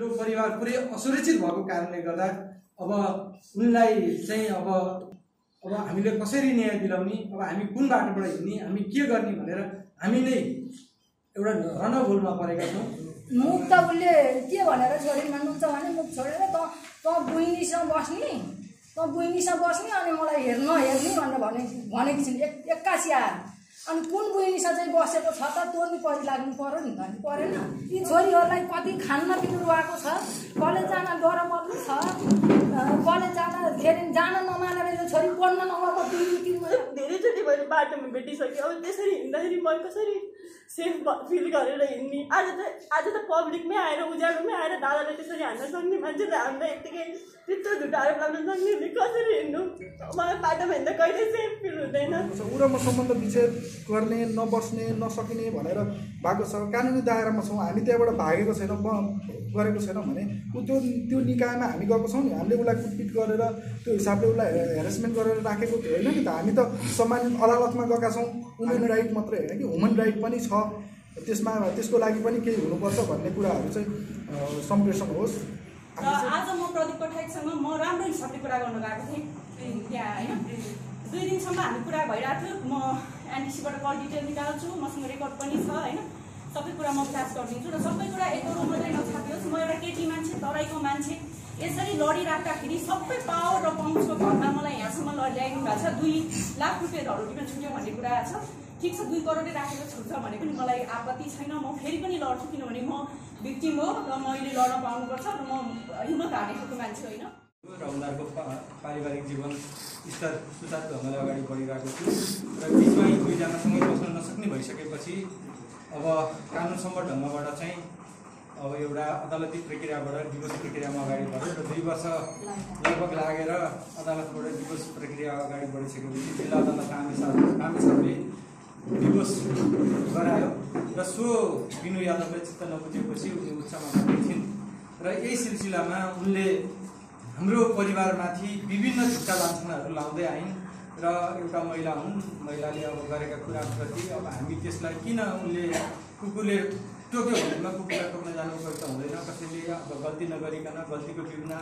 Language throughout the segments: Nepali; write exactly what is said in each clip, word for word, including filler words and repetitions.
हाम्रो परिवार पुरै असुरक्षित भएको कारणले गर्दा अब उनलाई चाहिँ अब अब हामीले कसरी न्याय दिलाउने, अब हामी कुन बाटोबाट हिँड्ने, हामी के गर्ने भनेर हामी नै एउटा रणभूलमा परेका छौँ। मुख त उसले के भनेर छोडिन् भन्नुहुन्छ भने मुख छोडेर त त बुइनीसँग बस्ने त बुइनीसँग बस्ने अनि मलाई हेर्न हेर्ने भनेर भने भनेकी छिन् एक एक्कासी आएर। अनि कुन बुइनीसँग चाहिँ बसेको छ त त्यो नि परिलाग्नु पर्यो नि भन्नु परेन। यी छोरीहरूलाई कति खान्न पिउनु आएको छ, कलेज जान डर पर्नु छ, कलेज जान के अरे जान नमानेर यो छोरी पढ्न नगएको धेरैचोटि मैले बाटोमा भेटिसकेँ। अब त्यसरी हिँड्दाखेरि म कसरी सेफ फिल गरेर हिँड्ने? आज त आज त पब्लिकमै आएर उज्यालोमै आएर दादाले त्यसरी हान्न सक्ने मान्छे त हामीलाई यत्तिकै त्यत्रो झुट आरोप लाग्न सक्ने कसरी हिँड्नु? मलाई बाटोमा हिँड्दा कहिले सेफ फिल हुँदैन। ऊ र म सम्बन्ध विच्छेद गर्ने नबस्ने नसकिने भनेर भएको छ, कानुनी दायरामा छौँ हामी, त्यहाँबाट भागेको छैनौँ गरेको छैनौँ भने ऊ त्यो त्यो निकायमा हामी गएको छौँ नि। हामीले उसलाई कुटपिट गरेर त्यो हिसाबले उसलाई हेरेसमेन्ट गरेर राखेको थियो होइन नि त। हामी त सम्मानित अदालतमा गएका छौँ। वुमेन राइट मात्रै होइन कि ह्युमन राइट पनि छ, त्यसमा त्यसको लागि पनि केही हुनुपर्छ भन्ने कुराहरू चाहिँ सम्प्रेषण होस्। र आज म प्रदीप पठाइकसँग म राम्रो हिसाबले कुरा गर्न गएको थिएँ त्यहाँ होइन। दुई दिनसम्म हामी कुरा भइरहेको थियो। म एनटिसीबाट कल डिटेल निकाल्छु, मसँग रेकर्ड पनि छ होइन। सबै कुरा म विकास गरिदिन्छु र सबै कुरा एकरो मात्रै नछापियोस्। म एउटा केटी मान्छे, तराईको मान्छे, यसरी लडिराख्दाखेरि सबै पावर र पहुँचको घरमा मलाई यहाँसम्म ल्याइदिनु भएको छ। दुई लाख रुपियाँ धरोटीमा छुट्यो भन्ने कुरा छ। ठिक छ, दुई करोडै राखेको छुट्छ भने पनि मलाई आपत्ति छैन। म फेरि पनि लड्छु, किनभने म भिक्टिम हो र मैले लड्न पाउनुपर्छ र म हिम्मत हार्ने खालको मान्छे होइन। र उनीहरूको पारिवारिक जीवन स्तर सुचारू ढङ्गले अगाडि बढिरहेको छु र बिचमा दुईजनासँगै बस्न नसक्ने भइसकेपछि अब कानुनसम्म ढङ्गबाट चाहिँ अब एउटा अदालती प्रक्रियाबाट डिभोर्स प्रक्रियामा अगाडि बढ्यो र दुई वर्ष लगभग लागेर अदालतबाट डिभोर्स प्रक्रिया अगाडि बढिसकेपछि जिल्ला अदालत कामेश्वरले डिभोर्स गरायो र सो बिनु यादवले चित्त नबुझेपछि उनले उच्चमा गएछिन् र यही सिलसिलामा उनले हाम्रो परिवारमाथि विभिन्न झुट्टा लान्छनाहरू लाउँदै आइन् र एउटा महिला हुन्, महिलाले अब गरेका कुराप्रति अब हामी त्यसलाई किन उनले कुकुरले टोक्यो भनेमा कुकुरलाई टोक्न जानु उपयुक्त हुँदैन। कसैले अब गल्ती नगरिकन गल्तीको विभिन्न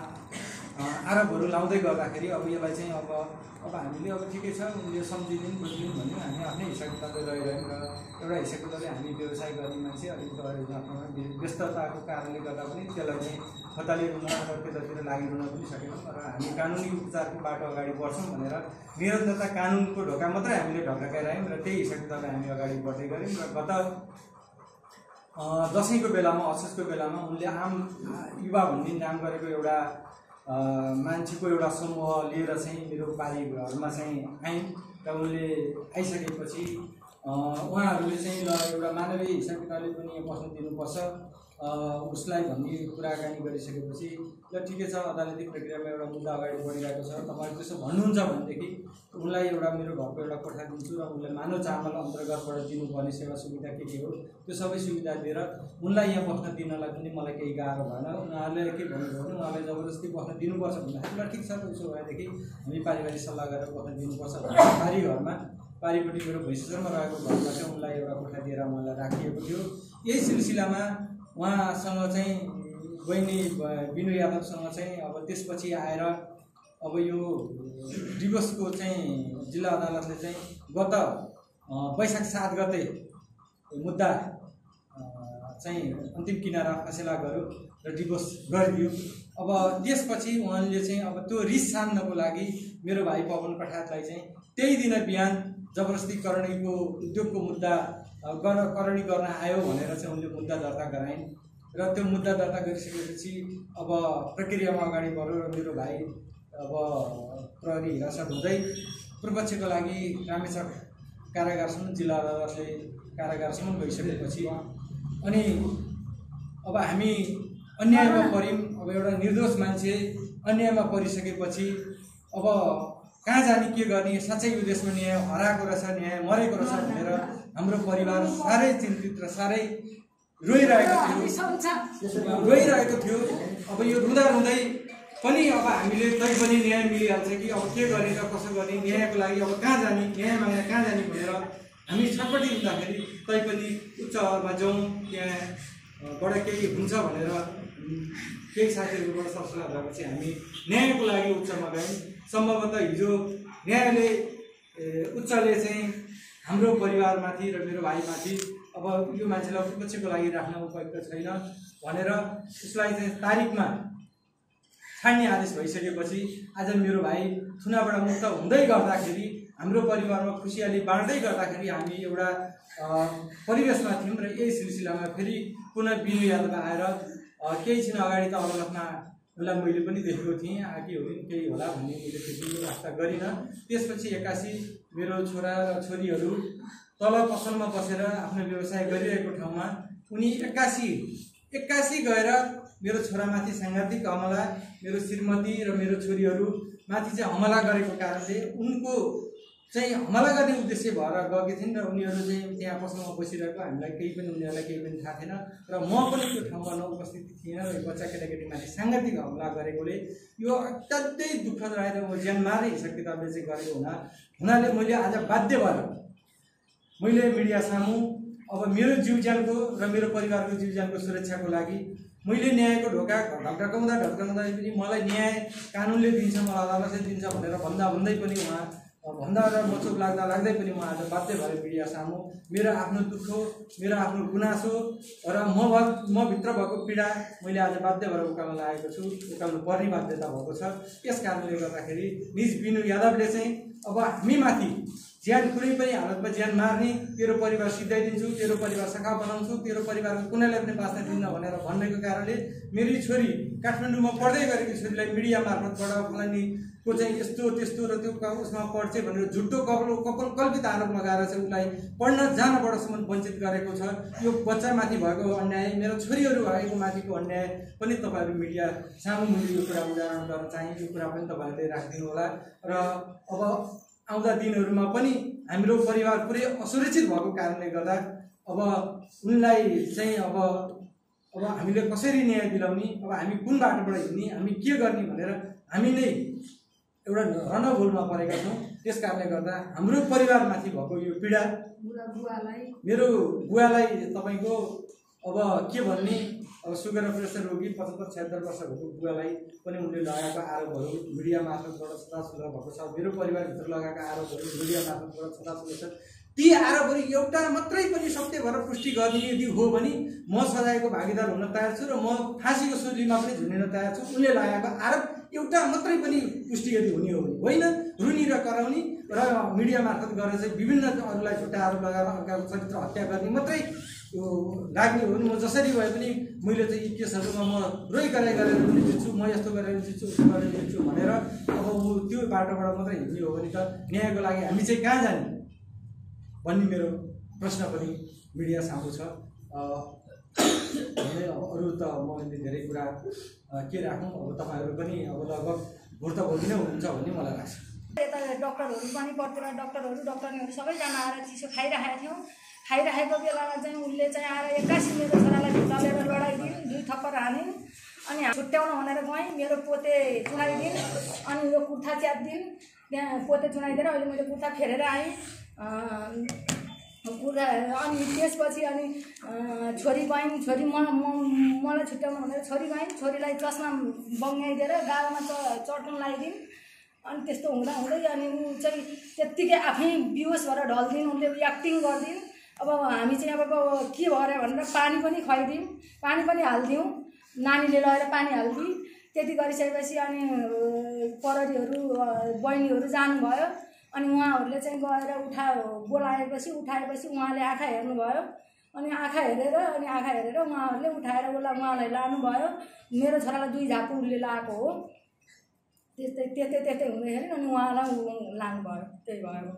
आरोपहरू लाउँदै गर्दाखेरि अब यसलाई चाहिँ अब अब हामीले अब ठिकै छ उनले सम्झिदिन् बुझिदिन् भन्यो। हामी आफ्नै हिसाब किताबले रहिरह्यौँ र एउटा हिसाब किताबले हामी व्यवसाय गर्ने मान्छे अलिक आफ्नो व्यस्तताको कारणले गर्दा पनि त्यसलाई चाहिँ खताले रुन त्यतातिर लागिरुन पनि सकेनौँ र हामी कानुनी उपचारको बाटो अगाडि बढ्छौँ भनेर निरन्तरता कानुनको ढोका मात्रै हामीले ढकढकाइरह्यौँ र त्यही हिसाब किताबले हामी अगाडि बढ्दै गऱ्यौँ र गत दसैँको बेलामा असोजको बेलामा उनले आम युवा भन्ने नाम गरेको एउटा मान्छेको एउटा समूह लिएर चाहिँ मेरो पारी घरमा चाहिँ आइन् र उनले आइसकेपछि उहाँहरूले चाहिँ ल एउटा मानवीय हिसाब किताबले पनि बस्न दिनुपर्छ उसलाई भन्ने कुराकानी गरिसकेपछि ल ठिकै छ अदालती प्रक्रियामा एउटा मुद्दा अगाडि बढिरहेको छ, तपाईँ त्यसो भन्नुहुन्छ भनेदेखि उनलाई एउटा मेरो घरको एउटा कोठा दिन्छु र उनले मानव चामल अन्तर्गतबाट दिनुपर्ने सेवा सुविधा के के हो त्यो सबै सुविधा दिएर उनलाई यहाँ बस्न दिनलाई पनि मलाई केही गाह्रो भएन। उनीहरूले के भन्नुभयो भने उहाँलाई जबरजस्ती बस्न दिनुपर्छ भन्दाखेरि ल ठिक छ त्यसो भएदेखि हामी पारिवारिक सल्लाह गरेर बस्न दिनुपर्छ भनेर पारी घरमा पारिपट्टि मेरो भैँसेसम्म रहेको घरमा चाहिँ उनलाई एउटा कोठा दिएर उहाँलाई राखिएको थियो। यही सिलसिलामा उहाँसँग चाहिँ बहिनी बिनु यादवसँग चाहिँ अब त्यसपछि आएर अब यो डिभोर्सको चाहिँ जिल्ला अदालतले चाहिँ गत वैशाख सात गते मुद्दा चाहिँ अन्तिम किनारा फैसला गर्यो र डिभोर्स गरिदियो। अब त्यसपछि उहाँले चाहिँ अब त्यो रिस सान्नको लागि मेरो भाइ पवन पठायतलाई चाहिँ त्यही दिन बिहान जबरजस्ती करणीको उद्योगको मुद्दा गर्न करणी गर्न आयो भनेर चाहिँ उनले मुद्दा दर्ता गराइन् र त्यो मुद्दा दर्ता गरिसकेपछि अब प्रक्रियामा अगाडि बढ्यो र मेरो भाइ अब प्रहरी हिरासत हुँदै पूर्वपक्षको लागि रामेछाप कारागारसम्म जिल्ला अदालतले कारागारसम्म गइसकेपछि अनि अब हामी अन्यायमा पऱ्यौँ। अब एउटा निर्दोष मान्छे अन्यायमा परिसकेपछि अब कहाँ जाने के गर्ने, साँच्चै यो देशमा न्याय हराएको रहेछ, न्याय मरेको रहेछ भनेर हाम्रो परिवार साह्रै चिन्तित र साह्रै रोइरहेको थियो रोइरहेको थियो अब यो रुँदा रुँदै पनि अब हामीले तै पनि न्याय मिलिहाल्छ कि अब के गर्ने र कसो गर्ने, न्यायको लागि अब कहाँ जाने, न्याय माग्न कहाँ जाने भनेर हामी छटपटी हुँदाखेरि तै पनि उच्च अदालतमा जाउँ त्यहाँबाट केही हुन्छ भनेर केही साथीहरूबाट सरसल्लाह भएपछि हामी न्यायको लागि उच्चमा गयौँ। सम्भवतः हिजो न्यायले उच्चले चाहिँ हाम्रो परिवारमाथि र मेरो भाइमाथि अब यो मान्छेलाई विपक्षको लागि राख्न उपयुक्त छैन भनेर उसलाई चाहिँ तारिकमा छाड्ने आदेश भइसकेपछि आज मेरो भाइ थुनाबाट मुक्त हुँदै गर्दाखेरि हाम्रो परिवारमा खुसियाली बाँड्दै गर्दाखेरि हामी एउटा परिवेशमा थियौँ र यही सिलसिलामा फेरि पुनः बिनु यादव आएर केही छिन अगाडि त अदालतमा उसलाई मैले पनि देखेको थिएँ आकी हो केही होला भन्ने मैले त्यति आशा गरिनँ। त्यसपछि एक्कासी मेरो छोरा र छोरीहरू तल पसलमा बसेर आफ्नो व्यवसाय गरिरहेको ठाउँमा उनी एक्कासी एक्कासी गएर मेरो छोरामाथि साङ्घातिक हमला, मेरो श्रीमती र मेरो छोरीहरूमाथि चाहिँ हमला गरेको कारणले उनको चाहिँ हमला गर्ने उद्देश्य भएर गएकी थिइन् र उनीहरू चाहिँ त्यहाँ पसलमा बसिरहेको हामीलाई केही पनि उनीहरूलाई केही पनि थाहा थिएन र म पनि त्यो ठाउँमा नउपस्थित थिइनँ र बच्चा केटाकेटीमाथि साङ्घातिक हमला गरेकोले यो अत्यन्तै दुःखद रहेर म ज्यान मार्ने हिसाब किताबले चाहिँ गरेको हुना हुनाले मैले आज बाध्य भएर मैले मिडिया सामु अब मेरो जीव ज्यानको र मेरो परिवारको जीव ज्यानको सुरक्षाको लागि मैले न्यायको ढोका ढकढकाउँदा ढकढकाउँदा पनि मलाई न्याय कानुनले दिन्छ, मलाई अदालतले दिन्छ भनेर भन्दा भन्दै पनि उहाँ भन्दा र मचोक लाग्दा लाग्दै पनि म आज बाध्य भएर मिडिया सामु मेरो आफ्नो दुःख, मेरो आफ्नो गुनासो र म म भित्र भएको पीडा मैले आज बाध्य भएर उकाल्न लागेको छु, उकाल्नु पर्ने बाध्यता भएको छ। यस कारणले गर्दाखेरि निज बिनु यादवले चाहिँ अब हामीमाथि ज्यान कुनै पनि हालतमा ज्यान मार्ने, तेरो परिवार सिद्धाइदिन्छु, तेरो परिवार सखा बनाउँछु, तेरो परिवारको कुनैलाई पनि बाँच्न दिन्न भनेर भनेको कारणले मेरी छोरी काठमाडौँमा पढ्दै गरेको छोरीलाई मिडिया मार्फतबाट फलानीको चाहिँ यस्तो त्यस्तो र त्यो उसमा पढ्छ भनेर झुट्टो कपल कपल कल्पित आरोप लगाएर चाहिँ उसलाई पढ्न जानबाटसम्म वञ्चित गरेको छ। यो बच्चामाथि भएको अन्याय, मेरो छोरीहरू भएको माथिको अन्याय पनि तपाईँहरू मिडिया सामु मैले यो कुरा उदाहरण गर्न चाहे, यो कुरा पनि तपाईँहरूले राखिदिनु होला र अब आउँदा दिनहरूमा पनि हाम्रो परिवार पुरै असुरक्षित भएको कारणले गर्दा अब उनलाई चाहिँ अब अब हामीले कसरी न्याय दिलाउने, अब हामी कुन बाटोबाट हिँड्ने, हामी के गर्ने भनेर हामी नै एउटा रणभूलमा परेका छौँ। त्यस कारणले गर्दा हाम्रो परिवारमाथि भएको यो पीडा मेरो बुवालाई तपाईँको अब के भन्ने, अब सुगर प्रेसर रोगी पचहत्तर छयत्तर वर्ष भएको बुवालाई पनि उनले लगाएको आरोपहरू मिडिया मार्फतबाट छताछुल्ला भएको छ। मेरो परिवारभित्र लगाएका आरोपहरू मिडिया मार्फतबाट छताछुल्ला छ। ती आरोपहरू एउटा मात्रै पनि सत्य भएर पुष्टि गरिदिने यदि हो भने म सजायको भागीदार हुन तयार छु र म फाँसीको सुलीमा पनि झुन्डिन तयार छु। उनले लगाएको आरोप एउटा मात्रै पनि पुष्टि यदि हुने हो भने होइन रुनी र कराउने र मिडिया मार्फत गरेर चाहिँ विभिन्न अरूलाई झुट्टा आरोप लगाएर अर्काको चरित्र हत्या गर्ने मात्रै यो लाग्ने हो भने म जसरी भए पनि मैले चाहिँ यी केसहरूमा म रोइ कराइ गरेर पनि जित्छु, म यस्तो गरेर जित्छु, उस्तो गरेर जित्छु भनेर अब ऊ त्यो बाटोबाट मात्रै हिँड्ने हो भने त न्यायको लागि हामी चाहिँ कहाँ जाने भन्ने मेरो प्रश्न पनि मिडिया सामु छ। अरू त मैले धेरै कुरा के राखौँ, अब तपाईँहरू पनि अब लगभग भुर्तभोगी नै हुनुहुन्छ भन्ने मलाई लाग्छ। यता डक्टरहरू पनि पढ्थेर डक्टरहरू डक्टरनीहरू सबैजना आएर चिसो खाइरहेका थियौँ। खाइरहेको बेलामा चाहिँ उसले चाहिँ आएर एक्कासी मेरो छोरालाई भित्तालेर लडाइदिन्, दुई थप्पड हानिन्। अनि छुट्याउन भनेर गएँ, मेरो पोते चुनाइदिन्, अनि यो कुर्था च्यातिदिन्। त्यहाँ पोते चुनाइदिएर अहिले मैले कुर्था फेरेर आएँ। कुर्था अनि त्यसपछि अनि छोरी गइन्, छोरी म मलाई छुट्याउनु भनेर छोरी गइन्, छोरीलाई चस्मा बङ्गाइदिएर गालामा च चटन लगाइदिन्। अनि त्यस्तो हुँदा हुँदै अनि ऊ चाहिँ त्यत्तिकै आफै बिहोस भएर ढल्दिन्, उसले एक्टिङ गरिदिन्। अब हामी चाहिँ अब के भयो भनेर पानी पनि खुवाइदिउँ, पानी पनि हालिदिउँ, नानीले लगेर पानी हालिदिउँ। त्यति गरिसकेपछि अनि प्रहरीहरू बहिनीहरू जानुभयो। अनि उहाँहरूले चाहिँ गएर उठा बोलाएपछि उठाएपछि उहाँले आँखा हेर्नुभयो। अनि आँखा हेरेर अनि आँखा हेरेर उहाँहरूले उठाएर उसलाई उहाँलाई लानुभयो। मेरो छोरालाई दुई झापु उसले लगाएको हो। त्यस्तै त्यस्तै त्यस्तै हुँदाखेरि अनि उहाँलाई लानुभयो। त्यही भयो।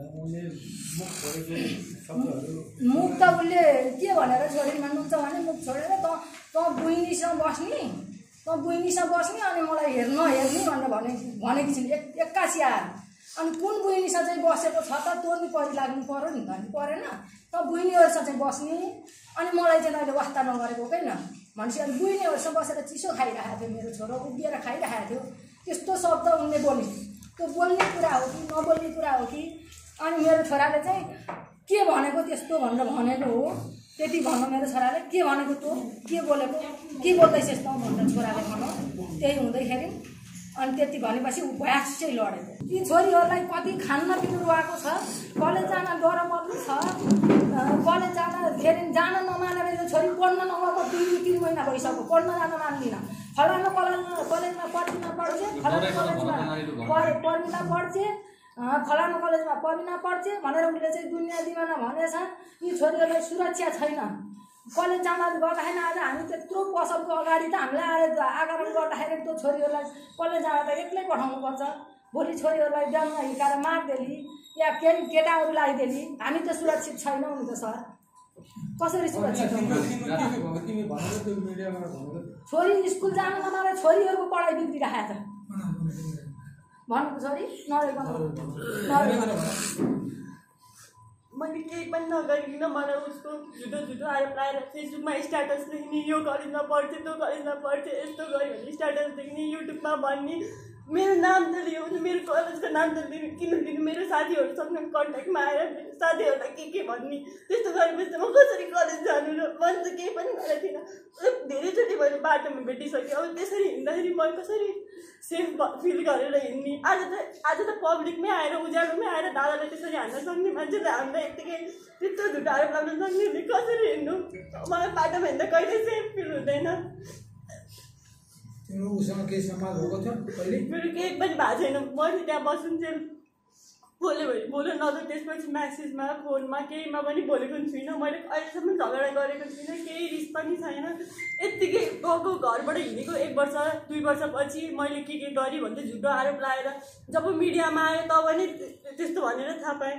मुख त उसले के भनेर छोरीमा नुक्छ भने मुख छोडेर त त बुइनीसँग बस्ने त बुइनीसँग बस्ने अनि मलाई हेर्न हेर्ने भनेर भने भनेकी छिन् एक एक्कासी आएर। अनि कुन बुइनीसँग चाहिँ बसेको छ त त्यो नि परिलाग्नु पऱ्यो नि त, परेन त बुइनीहरूसँग चाहिँ बस्ने अनि मलाई चाहिँ अहिले वास्ता नगरेको होइन भनेपछि अनि बुइनीहरूसँग बसेर चिसो खाइरहेको थियो, मेरो छोरो उभिएर खाइरहेको थियो। त्यस्तो शब्द उनले बोले, त्यो बोल्ने कुरा हो कि नबोल्ने कुरा हो कि? अनि मेरो छोराले चाहिँ के भनेको त्यस्तो भनेर भनेको हो। त्यति भन्नु मेरो छोराले के भनेको तँ के बोलेको के बोल्दैछस् तँ भनेर छोराले भन्नु त्यही हुँदैखेरि अनि त्यति भनेपछि ऊ भ्यासै लडेको यी छोरीहरूलाई कति खान्न पिउनु रुवाएको छ कलेज जान डर पर्नु छ कलेज जाँदाखेरि जान नमानेर यो छोरी पढ्न नगएको दुई तिन महिना भइसक्यो पढ्न जान मान्दिनँ फलानु कलेजमा कलेजमा पढ्दिन पढ्छे फलानु कलेजमा पढ्दिन पढ्छे फलानु कलेजमा पढ्दिन पढ्छे भनेर उसले चाहिँ दुनियाँ दिमाना भनेछ यी छोरीहरूलाई सुरक्षा छैन कलेज जान गर्दाखेरि आज हामी त्यत्रो पसलको अगाडि त हामीलाई आएर आकरण गर्दाखेरि त्यो छोरीहरूलाई कलेज जाँदा त एक्लै पठाउनुपर्छ भोलि छोरीहरूलाई जन्म हिर्काएर मारिदेली या केही केटाहरू लगाइदेली हामी त सुरक्षित छैनौँ नि त सर कसरी सुरक्षित छोरी स्कुल जान नमारे छोरीहरूको पढाइ बिग्रिरहेको छ भन्नु छोरी नरेको मैले केही पनि नगरिकन मलाई उसको झुटो झुटो आरोप लगाएर फेसबुकमा स्ट्याटस लेख्ने यो कलेजमा पढ्थ्यो त्यो कलेजमा पढ्थ्यो यस्तो गऱ्यो भने स्ट्याटस लेख्ने युट्युबमा भन्ने मेरो नाम त लियो मेरो कलेजको नाम त लिनु किन दिनु मेरो साथीहरूसँग कन्ट्याक्टमा आएर मेरो साथीहरूलाई के के भन्ने त्यस्तो गरेपछि म कसरी कलेज जानु र मन त केही पनि गरेको थिइनँ धेरैचोटि मैले बाटोमा भेटिसकेँ अब त्यसरी हिँड्दाखेरि म कसरी सेफ फिल गरेर हिँड्ने आज त आज त पब्लिकमै आएर उज्यालोमै आएर दादालाई त्यसरी हान्न सक्ने मान्छेले हामीलाई यत्तिकै त्यस्तो झुटो आरोप लाग्न सक्ने कसरी हिँड्नु मलाई बाटोमा हिँड्दा कहिले सेफ फिल हुँदैन उसँग केही समाज भएको थियो कहिले मेरो केही पनि भएको छैन मैले त्यहाँ बसुन्थेँ बोल्यो भने बोल्यो नत्र त्यसपछि म्यासेजमा फोनमा केहीमा पनि बोलेको छुइनँ मैले अहिलेसम्म झगडा गरेको छुइनँ केही रिस पनि छैन यत्तिकै गएको घरबाट हिँडेको एक वर्ष दुई वर्षपछि मैले के के गरेँ भन्दै झुटो आरोप लगाएर जब मिडियामा आयो तब नि त्यस्तो भनेर थाहा पाएँ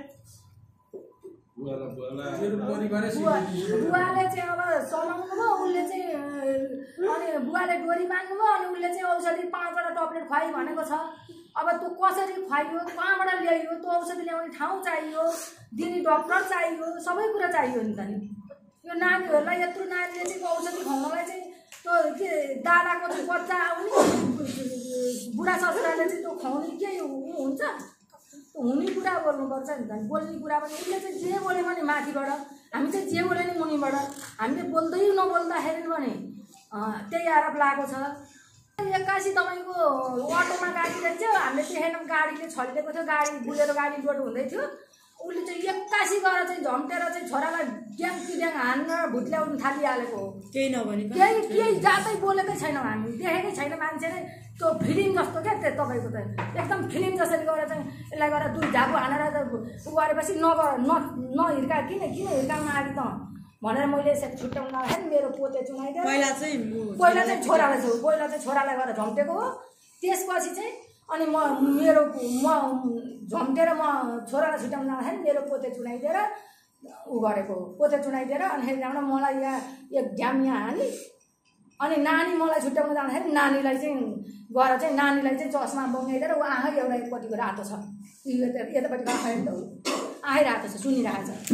बुवाले चाहिँ अब चलाउनु भयो उसले चाहिँ अनि बुवाले डोरी बाँध्नु भयो अनि उसले चाहिँ औषधि पाँचवटा टप्लेट खुवाइ भनेको छ अब त्यो कसरी खुवाइयो कहाँबाट ल्याइयो त्यो औषधि ल्याउने ठाउँ चाहियो दिने डक्टर चाहियो सबै कुरा चाहियो नि त नि यो नानीहरूलाई यत्रो नानीले चाहिँ औषधि खुवाउनलाई चाहिँ त्यो के दादाको चाहिँ बच्चा आउने बुढा ससुराले चाहिँ त्यो खुवाउने के हुन्छ हुने कुरा गर्नुपर्छ नि त बोल्ने कुरा पनि उसले चाहिँ जे बोल्यो भने माथिबाट हामी चाहिँ जे बोल्यो नि मुनिबाट हामीले बोल्दै नबोल्दाखेरि भने त्यही आरोप लागेको छ एक्कासी तपाईँको अटोमा गाडी रहेछ हामीले देखेनौँ गाडीले छलिदिएको थियो गाडी बुलेर गाडी रोड हुँदै थियो उसले चाहिँ एक्कासी गरेर चाहिँ झम्टेर चाहिँ छोरालाई ड्याङ ड्याङ हानेर भुत्ल्याउनु थालिहालेको हो केही नभने केही केही जातै बोलेकै छैनौँ हामी देखेकै छैन मान्छेले त्यो फिल्म जस्तो क्या त्यो तपाईँको त एकदम फिल्म जसरी गरेर चाहिँ यसलाई गरेर दुई झापु हानेर उ गरेपछि नगर न नहिर्का किन किन हिर्काउन आदि त भनेर मैले यसरी छुट्याउन लाग्यो मेरो पोते चुनाइदियो पहिला चाहिँ पहिला चाहिँ छोरालाई छु पहिला चाहिँ छोरालाई गरेर झम्टेको हो त्यसपछि चाहिँ अनि म मेरो म झम्टेर म छोरालाई छुट्याउन लाग्दाखेरि मेरो पोते चुनाइदिएर उ गरेको पोते चुनाइदिएर अनि त्यहाँबाट मलाई यहाँ एक घ्याम यहाँ हानी अनि नानी मलाई छुट्याउन जाँदाखेरि नानीलाई चाहिँ गएर चाहिँ नानीलाई चाहिँ चस्मा बङ्गाइदिएर ऊ आँखै एउटा एकपट्टिको रातो छ यतापट्टिको आँखै त आँखै रातो छ सुनिरहेको छ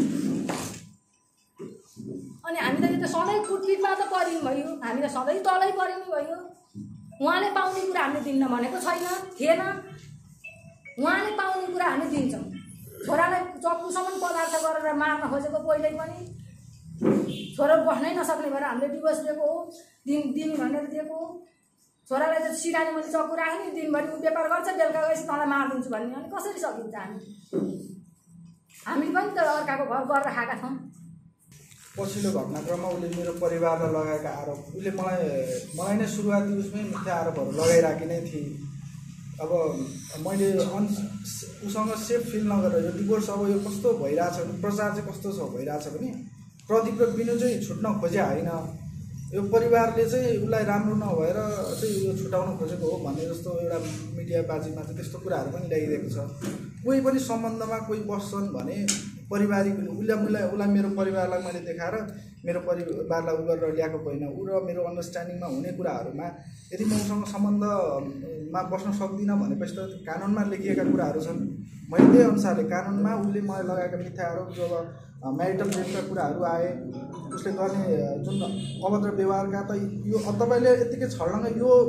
अनि हामी त यो त सधैँ कुटपिटमा त परिन् भयो हामी त सधैँ तलै परिने भयो उहाँले पाउने कुरा हामीले दिन्न भनेको छैन थिएन उहाँले पाउने कुरा हामी दिन्छौँ छोरालाई चक्कुसम्म पदार्थ गरेर मार्न खोजेको पहिल्यै पनि छोरा बस्नै नसक्ने भएर हामीले डिभोर्स दिएको हो दिन दिन भनेर दिएको हो छोरालाई त सिरानी मैले चक्कु राख्ने दिनभरि ऊ व्यापार गर्छ बेलुका गएपछि तँलाई मारिदिन्छु भन्ने अनि कसरी सकिन्छ हामी हामी पनि त अर्काको घर गरेर खाएका छौँ पछिल्लो घटनाक्रममा उसले मेरो परिवारलाई लगाएका आरोप उसले मलाई मलाई नै सुरुवाती उसमै मिथ्या आरोपहरू लगाइराखी नै थिए अब मैले अन उसँग सेफ फिल नगरेर यो डिभोर्स अब यो कस्तो भइरहेछ भने प्रचार चाहिँ कस्तो छ भइरहेछ भने प्रदीप र बिनु चाहिँ छुट्न खोजे होइन यो परिवारले चाहिँ उसलाई राम्रो नभएर चाहिँ यो छुटाउन खोजेको हो भन्ने जस्तो एउटा मिडिया बाजीमा चाहिँ त्यस्तो कुराहरू पनि ल्याइदिएको छ कोही पनि सम्बन्धमा कोही बस्छन् भने पारिवारिक उसलाई उसलाई उसलाई मेरो परिवारलाई मैले देखाएर मेरो परिवारलाई उ गरेर ल्याएको होइन ऊ र मेरो अन्डरस्ट्यान्डिङमा हुने कुराहरूमा यदि म उसँग सम्बन्धमा बस्न सक्दिनँ भनेपछि त कानुनमा लेखिएका कुराहरू छन् मैले त्यही अनुसारले कानुनमा उसले मलाई लगाएका मिथ्या आरोप जब म्यारिटल रेपका कुराहरू आए उसले गर्ने जुन अभद्र व्यवहारका त यो तपाईँले यत्तिकै छर्लङ्ग यो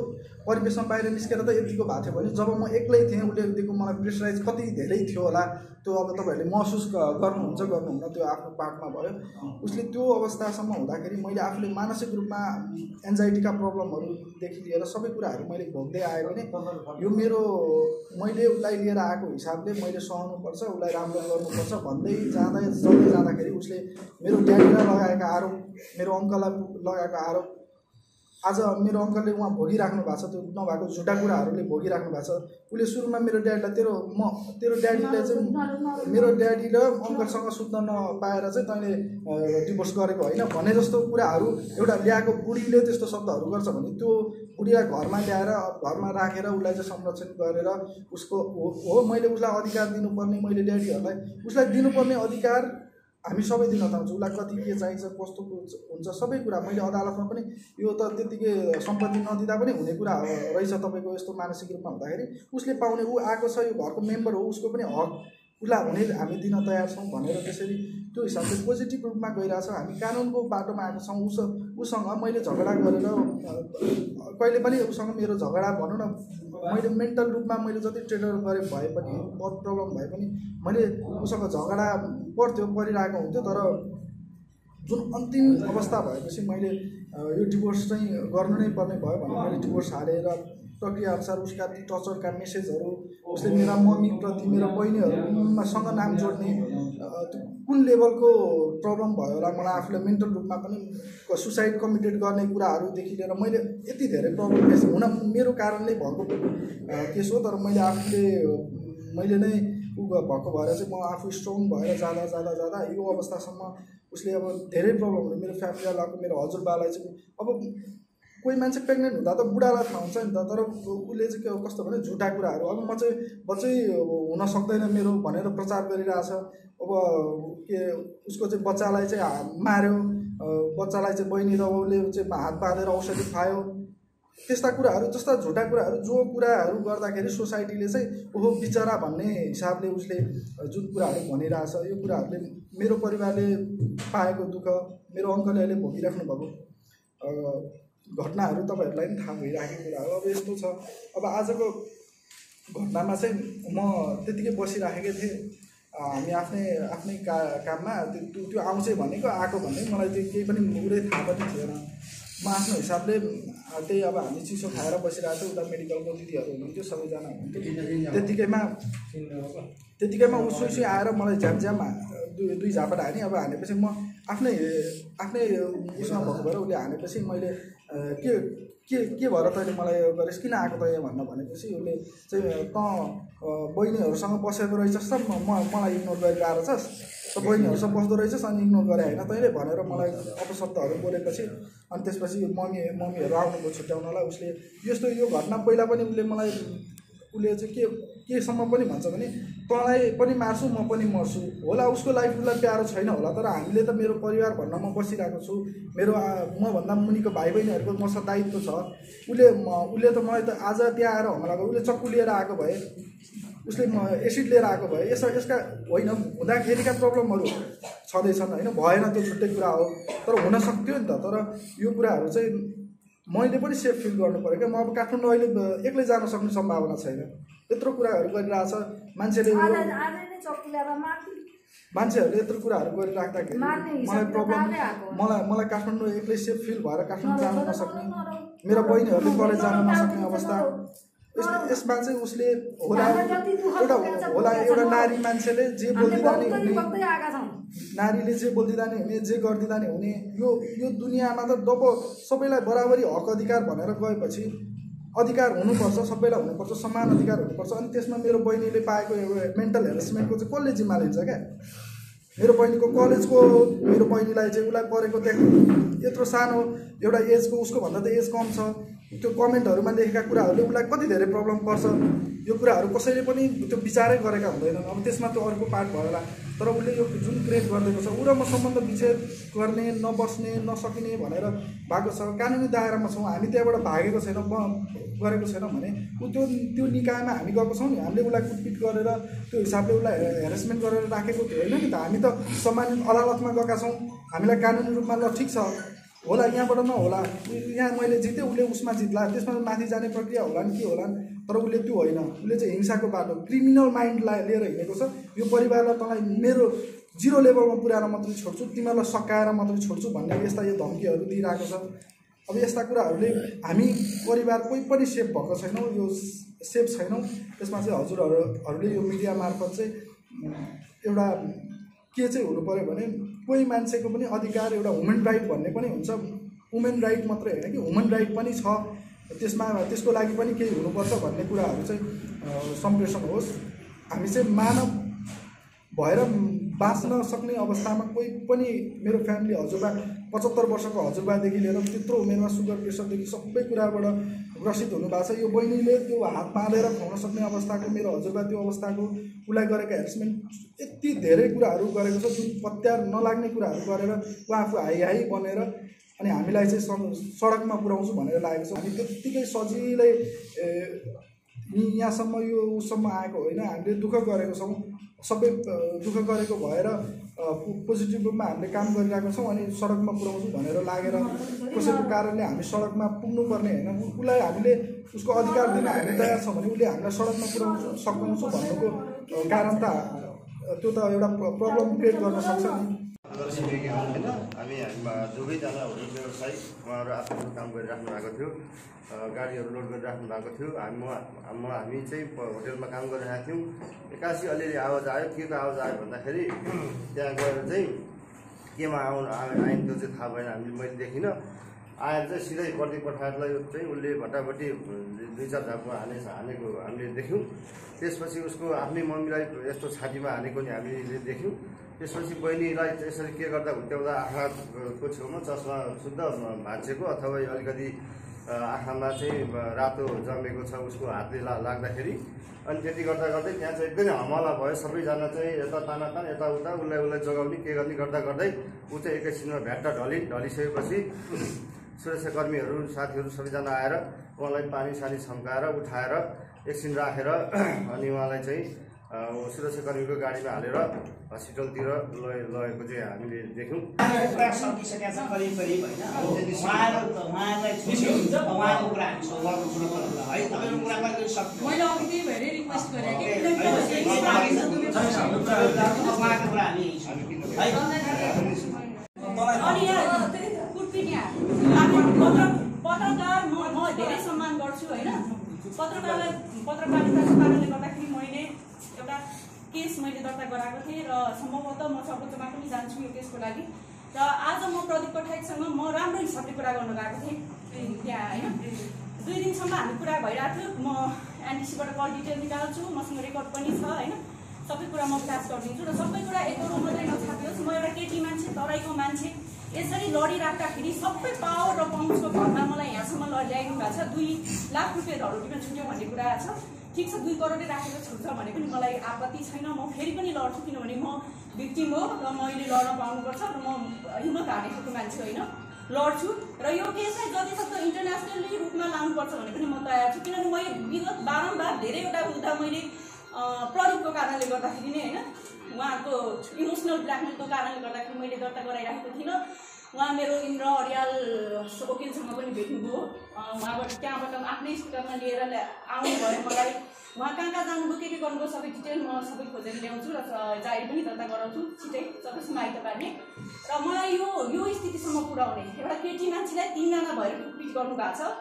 परिवेशमा बाहिर निस्केर त यतिको भएको थियो भने जब म एक्लै थिएँ उसले दिएको मलाई प्रेसराइज कति धेरै थियो होला त्यो अब तपाईँहरूले महसुस गर्नुहुन्छ गर्नुहुन्न त्यो आफ्नो पार्टमा भयो उसले त्यो अवस्थासम्म हुँदाखेरि मैले आफूले मानसिक रूपमा एन्जाइटीका प्रब्लमहरूदेखि लिएर सबै कुराहरू मैले भोग्दै आएँ भने यो मेरो मैले उसलाई लिएर आएको हिसाबले मैले सहनुपर्छ उसलाई राम्रो गर्नुपर्छ भन्दै जाँदै चल्दै जाँदाखेरि उसले मेरो ड्याडीलाई लगाएको आरोप मेरो अङ्कललाई लगाएको आरोप आज मेरो अङ्कलले उहाँ भोगिराख्नु भएको छ त्यो नभएको झुटा कुराहरूले भोगिराख्नु भएको छ उसले सुरुमा मेरो ड्याडीलाई तेरो म तेरो ड्याडीले चाहिँ मेरो ड्याडी र अङ्कलसँग सुत्न नपाएर चाहिँ तैँले डिभोर्स गरेको होइन भने जस्तो कुराहरू एउटा ल्याएको बुढीले त्यस्तो शब्दहरू गर्छ भने त्यो बुढीलाई घरमा ल्याएर घरमा राखेर उसलाई चाहिँ संरक्षण गरेर उसको हो मैले उसलाई अधिकार दिनुपर्ने मैले ड्याडीहरूलाई उसलाई दिनुपर्ने अधिकार हामी सबै दिन चाहन्छौँ उसलाई कति के चाहिन्छ कस्तो हुन्छ सबै कुरा मैले अदालतमा पनि यो त त्यतिकै सम्पत्ति नदिँदा पनि हुने कुरा रहेछ तपाईँको यस्तो मानसिक रूपमा हुँदाखेरि उसले पाउने ऊ आएको छ यो घरको मेम्बर हो उसको पनि हक उसलाई हुने हामी दिन तयार छौँ भनेर त्यसरी त्यो हिसाबले पोजिटिभ रूपमा गइरहेछ हामी कानुनको बाटोमा आएको छौँ उस उसँग मैले झगडा गरेर कहिले पनि उसँग मेरो झगडा भनौँ न मैले मेन्टल रूपमा मैले जति ट्रेडर गरेँ भए पनि बहुत प्रब्लम भए पनि मैले उसँग झगडा पर्थ्यो परिरहेको हुन्थ्यो तर जुन अन्तिम अवस्था भएपछि मैले यो डिभोर्स चाहिँ गर्नु नै पर्ने भयो भने मैले डिभोर्स हालेर प्रक्रियाअनुसार उसका ती टर्चरका मेसेजहरू उसले मेरा मम्मीप्रति मेरो बहिनीहरूसँग नाम जोड्ने कुन लेभलको प्रब्लम भयो होला मलाई आफूले मेन्टल रूपमा पनि सुसाइड कमिटेड गर्ने कुराहरूदेखि लिएर मैले यति धेरै प्रब्लम फेस हुन मेरो कारणले भएको केस हो तर मैले आफूले मैले नै उ भएको भएर चाहिँ म आफू स्ट्रङ भएर जाँदा जाँदा जाँदा यो अवस्थासम्म उसले अब धेरै प्रब्लमहरू मेरो फ्यामिलीलाई लगाएको मेरो हजुरबालाई चाहिँ अब कोही मान्छे प्रेग्नेन्ट हुँदा त बुढालाई थाहा हुन्छ नि त तर उसले चाहिँ के कस्तो भने झुटा कुराहरू अब म चाहिँ बच्चै हुन सक्दैन मेरो भनेर प्रचार गरिरहेछ अब के उसको चाहिँ बच्चालाई चाहिँ मार्यो बच्चालाई चाहिँ बहिनी र उसले चाहिँ हात बाँधेर औषधि खुवायो त्यस्ता कुराहरू जस्ता झुटा कुराहरू जो कुराहरू गर्दाखेरि सोसाइटीले चाहिँ ओहो बिचरा भन्ने हिसाबले उसले जुन कुराहरू भनिरहेछ यो कुराहरूले मेरो परिवारले पाएको दुःख मेरो अङ्कलले अहिले भोगिराख्नु भएको घटनाहरू तपाईँहरूलाई पनि थाहा भइराखेको कुरा हो अब यस्तो छ अब आजको घटनामा चाहिँ म त्यतिकै बसिराखेकै थिएँ हामी आफ्नै आफ्नै का काममा त्यो त्यो आउँछ भनेको आएको भन्ने मलाई त्यो केही पनि पुरै थाहा पनि थिएन म आफ्नो हिसाबले त्यही अब हामी चिसो खाएर बसिरहेको थियौँ उता मेडिकलको दिदीहरू हुनुहुन्थ्यो सबैजना हुनुहुन्थ्यो त्यतिकैमा त्यतिकैमा उसो उसो आएर मलाई झ्याम झ्याम दुई दुई झापट हाने अब हानेपछि म आफ्नै आफ्नै उसमा भएको भएर उसले हानेपछि मैले के के के भएर तैँले मलाई गरेस् किन आएको त यहाँ भन्न भनेपछि उसले चाहिँ त बहिनीहरूसँग बसेको रहेछस् त म मलाई इग्नोर गरिरहेको छस् त बहिनीहरूसँग बस्दो रहेछस् अनि इग्नोर गरे होइन तैँले भनेर मलाई अपशब्दहरू बोलेपछि अनि त्यसपछि मम्मी मम्मीहरू आउनुभयो छुट्याउनलाई उसले यस्तो यो घटना पहिला पनि उसले मलाई उसले चाहिँ के केसम्म पनि भन्छ भने तँलाई पनि मार्छु म पनि मर्छु होला उसको लाइफ उसलाई प्यारो छैन होला तर हामीले त मेरो परिवार भन्न म बसिरहेको छु मेरो मभन्दा मुनिको भाइ बहिनीहरूको मसँग दायित्व छ उसले उसले त मलाई त आज त्यहाँ आएर हमला गर्यो उसले चक्कु लिएर आएको भए उसले म एसिड लिएर आएको भए यस यसका होइन हुँदाखेरिका प्रब्लमहरू छँदैछन् होइन भएन त्यो छुट्टै कुरा हो तर हुन सक्थ्यो नि त तर यो कुराहरू चाहिँ मैले पनि सेफ फिल गर्नु पऱ्यो क्या म अब काठमाडौँ अहिले एक्लै जान सक्ने सम्भावना छैन यत्रो कुराहरू गरिरहेछ मान्छेले मान्छेहरूले यत्रो कुराहरू गरिराख्दाखेरि मलाई प्रब्लम मलाई मलाई काठमाडौँ एक्लै सेफ फिल भएर काठमाडौँ जान नसक्ने मेरा बहिनीहरूले कलेज जान नसक्ने अवस्था यसमा चाहिँ उसले होला एउटा होला एउटा नारी मान्छेले जे बोलिदिँदा नि हुने नारीले जे बोलिदिँदा नि हुने जे गरिदिँदा नि हुने यो यो दुनियाँमा त दब सबैलाई बराबरी हक अधिकार भनेर गएपछि अधिकार हुनुपर्छ सबैलाई हुनुपर्छ समान अधिकार हुनुपर्छ अनि त्यसमा मेरो बहिनीले पाएको मेन्टल हेरेसमेन्टको चाहिँ कसले जिम्मा लिन्छ क्या मेरो बहिनीको कलेजको मेरो बहिनीलाई चाहिँ उसलाई परेको त्यहाँ यत्रो सानो एउटा एजको उसको भन्दा त एज कम छ त्यो कमेन्टहरूमा लेखेका कुराहरूले उसलाई कति धेरै प्रब्लम पर्छ यो कुराहरू कसैले पनि त्यो विचारै गरेका हुँदैनन् अब त्यसमा त्यो अर्को पार्ट भयो होला तर उसले यो जुन क्रिएट गरिदिएको छ ऊ र म सम्बन्ध विच्छेद गर्ने नबस्ने नसकिने भनेर भएको छ कानुनी दायरामा छौँ हामी त्यहाँबाट भागेको छैन गरेको छैनौँ भने ऊ त्यो त्यो निकायमा हामी गएको छौँ नि हामीले उसलाई कुटपिट गरेर त्यो हिसाबले उसलाई हेरेसमेन्ट गरेर राखेको होइन नि त हामी त सम्मानित अदालतमा गएका छौँ हामीलाई कानुनी रूपमा ल ठिक छ होला यहाँबाट नहोला, यहाँ मैले जितेँ उसले उसमा जित्ला, त्यसमा माथि जाने प्रक्रिया होला नि के होला नि, तर उसले त्यो होइन, उसले चाहिँ हिंसाको बाटो क्रिमिनल माइन्डलाई लिएर हिँडेको छ। यो परिवारलाई तँलाई मेरो जिरो लेभलमा पुऱ्याएर मात्रै छोड्छु, तिमीहरूलाई सकाएर मात्रै छोड्छु भन्ने यस्ता यो धम्कीहरू दिइरहेको छ। अब यस्ता कुराहरूले हामी परिवार कोही पनि सेफ भएको छैनौँ, यो सेफ छैनौँ। त्यसमा चाहिँ हजुरहरूले यो मिडिया मार्फत चाहिँ एउटा के चाहिँ हुनु पऱ्यो भने कोही मान्छेको पनि अधिकार, एउटा ह्युमन राइट भन्ने पनि हुन्छ, वुमेन राइट मात्रै होइन कि ह्युमन राइट पनि छ, त्यसमा त्यसको लागि पनि केही हुनुपर्छ भन्ने कुराहरू चाहिँ सम्प्रेषण होस्। हामी चाहिँ मानव भएर बाँच्न सक्ने अवस्थामा कोही पनि, मेरो फ्यामिली हजुरबा पचहत्तर वर्षको हजुरबादेखि लिएर त्यत्रो उमेरमा सुगर प्रेसरदेखि सबै कुराबाट ग्रसित हुनुभएको छ। यो बहिनीले त्यो हात बाँधेर खुवाउन सक्ने अवस्थाको, मेरो हजुरबा त्यो अवस्थाको, उसलाई गरेको हेरेसमेन्ट यति धेरै कुराहरू गरेको छ जुन पत्यार नलाग्ने कुराहरू गरेर ऊ आफू हाई हाई बनेर अनि हामीलाई चाहिँ सडकमा पुर्याउँछु भनेर लागेको छ। हामी त्यत्तिकै सजिलै यहाँसम्म यो उसम्म आएको होइन, हामीले दुःख गरेको छौँ, सबै दुःख गरेको भएर पोजिटिभ रूपमा हामीले काम गरिरहेको छौँ। अनि सडकमा पुर्याउँछु भनेर लागेर कसैको कारणले हामी सडकमा पुग्नुपर्ने होइन, उसलाई हामीले उसको अधिकार दिन हामी तयार छौँ भने उसले हामीलाई सडकमा पुर्याउँछु सक्नुहुन्छ भन्नुको कारण त त्यो त एउटा प्रब्लम क्रिएट गर्न सक्छ नि। होइन हामी दुवैजना होटल व्यवसायी उहाँहरू आफ्नो काम गरिराख्नु भएको थियो, गाडीहरू लोड गरिराख्नु भएको थियो। हामी म हामी चाहिँ होटलमा काम गरिरहेको थियौँ। एक्कासी अलिअलि आवाज आयो, के को आवाज आयो भन्दाखेरि त्यहाँ गएर चाहिँ केमा आउनु आयो त्यो चाहिँ थाहा भएन, हामीले मैले देखिनँ। आएर चाहिँ सिधै प्रदीप पठाएरलाई चाहिँ उसले भट्टाभट्टी दुई चार झापु हाने हानेको हामीले देख्यौँ। त्यसपछि उसको आफ्नै मम्मीलाई यस्तो छातीमा हानेको नि हामीले देख्यौँ। त्यसपछि बहिनीलाई यसरी के गर्दा हुत्याउँदा आँखाको छेउमा चस्मा शुद्ध भाँचेको अथवा अलिकति आँखामा चाहिँ रातो जमेको छ उसको हातले ला लाग्दाखेरि अनि त्यति गर्दा गर्दै त्यहाँ चाहिँ एकदमै हमला भयो। सबैजना चाहिँ यता तानातान यताउता उसलाई उसलाई जोगाउने के गर्ने गर्दा गर्दै ऊ चाहिँ एकैछिनमा भ्याट्टा ढलि ढलिसकेपछि सुरक्षाकर्मीहरू साथीहरू सबैजना आएर उहाँलाई पानी सानी छम्काएर उठाएर एकछिन राखेर अनि उहाँलाई चाहिँ सुरक्षाकर्मीको गाडीमा हालेर हस्पिटलतिर लगे लगेको चाहिँ हामीले देख्यौँ। सकिसकेका छ करिब करिब होइन, उहाँलाई खुसी हुन्छ उहाँको कुरा हामी गर्नु सुरु गर्नु है, तपाईँको कुरा कहिले सक्नु मैले अघि त्यही भएर रिक्वेस्ट गरेँ कि उहाँको कुरा हामी अनि यहाँ कुटपिट यहाँ पत्र पत्रकार म म धेरै सम्मान गर्छु होइन। पत्रकारलाई पत्रकारिताको कारणले गर्दाखेरि मैले एउटा केस मैले दर्ता गराएको थिएँ र सम्भवतः म सर्वोच्चमा पनि जान्छु यो केसको लागि। र आज म प्रदीप पठाएकसँग म राम्रो हिसाबले कुरा गर्न गएको थिएँ त्यहाँ होइन। दुई दिनसम्म हामी कुरा भइरहेको थियो, म एनडिसीबाट कल डिटेल निकाल्छु, मसँग रेकर्ड पनि छ होइन, सबै कुरा म फ्ल्यास गरिदिन्छु र सबै कुरा एकरो मात्रै नछापियोस्। म एउटा केटी मान्छे, तराईको मान्छे, यसरी लडिराख्दाखेरि सबै पावर र पहुँचको घरमा मलाई यहाँसम्म ल्याइदिनु भएको छ। दुई लाख रुपियाँ धरोटीमा छुट्यो भन्ने कुरा छ, ठिक छ, दुई करोडै राखेर छुट्छ भने पनि मलाई आपत्ति छैन। म फेरि पनि लड्छु किनभने म भिक्टिम हो र मैले लड्न पाउनुपर्छ र म हिम्मत हार्ने खालको मान्छे होइन, लड्छु। र यो केसलाई जतिसक्दो इन्टरनेसनली रूपमा लानुपर्छ भने पनि म तयार छु किनभने मैले विगत बारम्बार धेरैवटा मुद्दा मैले प्रदीपको कारणले गर्दाखेरि नै होइन, उहाँको इमोसनल ब्ल्याकमेलको कारणले गर्दाखेरि मैले दर्ता गराइराखेको थिइनँ। उहाँ मेरो इन्द्र अर्याल वकिलसँग पनि भेट्नुभयो, उहाँबाट त्यहाँबाट आफ्नै स्कुटरमा लिएर आउनुभयो मलाई। उहाँ कहाँ कहाँ जानुभयो, के के गर्नुभयो सबै डिटेल म सबै खोजेर ल्याउँछु र जारी पनि दर्ता गराउँछु छिटै सबैसँग आइत पार्ने। र मलाई यो यो स्थितिसम्म पुर्याउने एउटा केटी मान्छेलाई तिनजना भएर कुटपिट गर्नुभएको छ।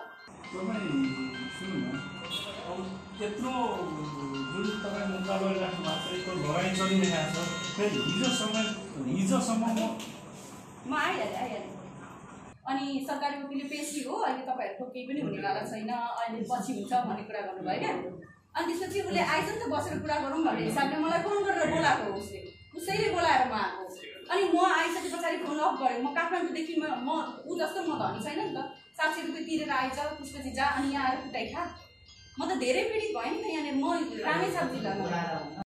त्यत्रो जुन तपाईँ मुद्दा गरिराख्नु भएको छ, यत्रो लडाइँ चलिरहेको छ, हिजोसम्म हिजोसम्म म आइहालेँ आइहालेँ अनि सरकारी वकिलले पेशी हो, अहिले तपाईँहरूको केही पनि हुनेवाला छैन, अहिले पछि हुन्छ भन्ने कुरा गर्नुभयो क्या। अनि त्यसपछि उसले आइज नि त बसेर कुरा गरौँ भन्ने हिसाबले मलाई फोन गरेर बोलाएको हो, उसले उसैले बोलाएर म आएको। अनि म आइसके पछाडि फोन अफ गरेँ। म काठमाडौँदेखि म ऊ जस्तो म धनी छैन नि त, साठी रुपियाँ तिरेर आइज त्यसपछि जा अनि यहाँ आएर कुटाइ खा। म त धेरै पीडित भएँ नि त यहाँनिर, म रामेछाप जिल्लामा।